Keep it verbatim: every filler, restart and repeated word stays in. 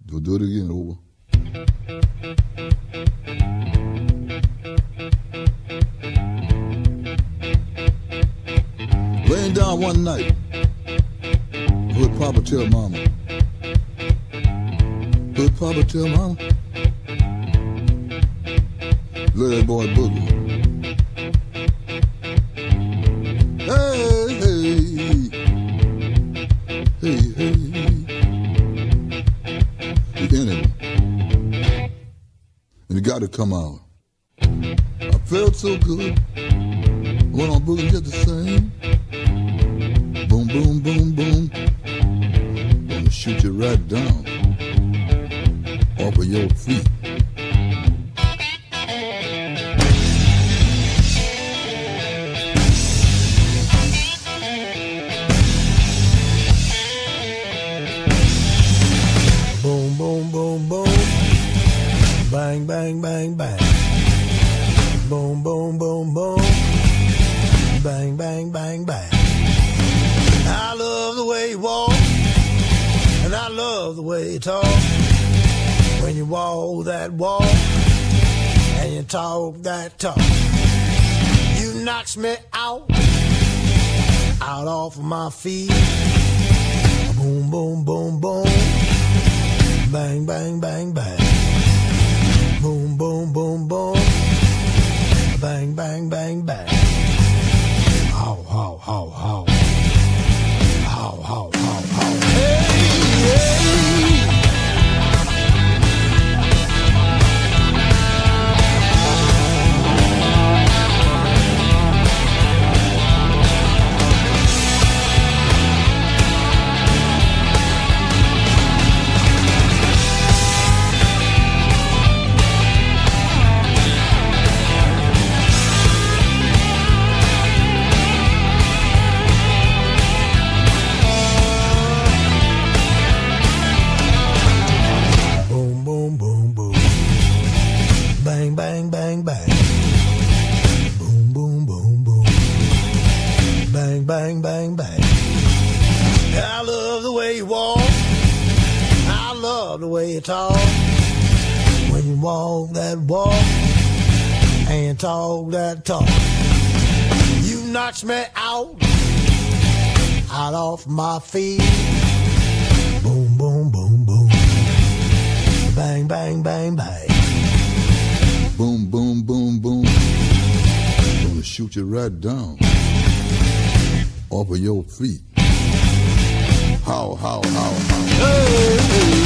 Do, do it again, over. Laying down one night, heard Papa tell Mama. Heard Papa tell Mama. Let that boy boogie. Hey, hey, hey, hey. The enemy. And it got to come out. I felt so good. I went on boogie just the same. Boom, boom, boom, boom. Gonna shoot you right down off of your feet. Boom, boom, boom, boom. Bang, bang, bang, bang. Boom, boom, boom, boom. Bang, bang, bang, bang. I love the way you walk, and I love the way you talk. When you walk that walk, and you talk that talk, you knocks me out, out off of my feet. Boom, boom, boom, boom. Bang, bang, bang, bang. Boom, boom, boom, boom. Bang, bang, bang, bang. How, how, how, how. How, how, how, how. Hey, hey. Bang, bang, bang, bang. Boom, boom, boom, boom. Bang, bang, bang, bang. I love the way you walk. I love the way you talk. When you walk that walk and you talk that talk, you knocks me out, out off my feet. Boom, boom, boom, boom. Bang, bang, bang, bang. Boom, boom, boom, boom. Gonna shoot you right down off of your feet. How, how, how, how. Hey, hey.